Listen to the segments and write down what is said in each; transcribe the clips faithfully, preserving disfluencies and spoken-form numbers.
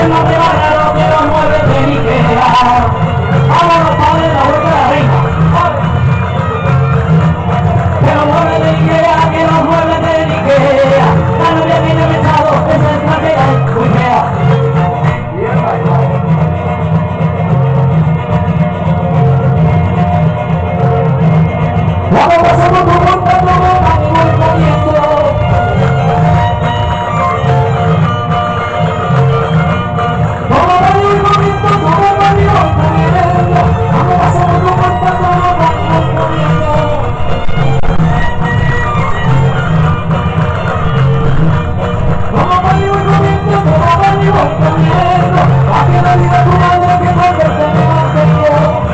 no te vayas, no te lo mueves de Ikea. Vámonos para la vuelta de la reina. Que los muebles de Ikea, que los muebles de Ikea. La novia viene besado, esa es la que es muy fea. Vamos pasando por monta, no van y voy corriendo. Todo va y voy corriendo, todo va y voy corriendo. Vamos pasando por monta, todo va y voy corriendo. Todo va y voy corriendo, todo va y voy corriendo. A que la vida tu madre que por verte me mantengo.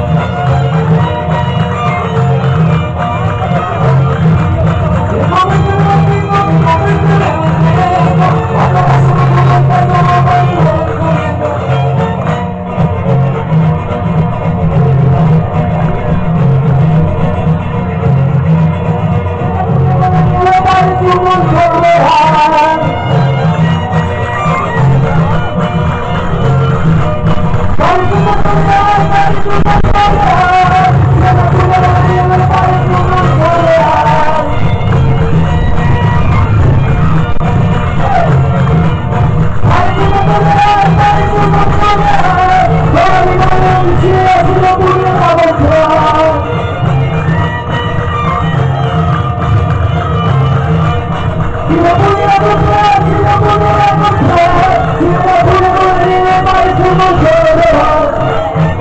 Si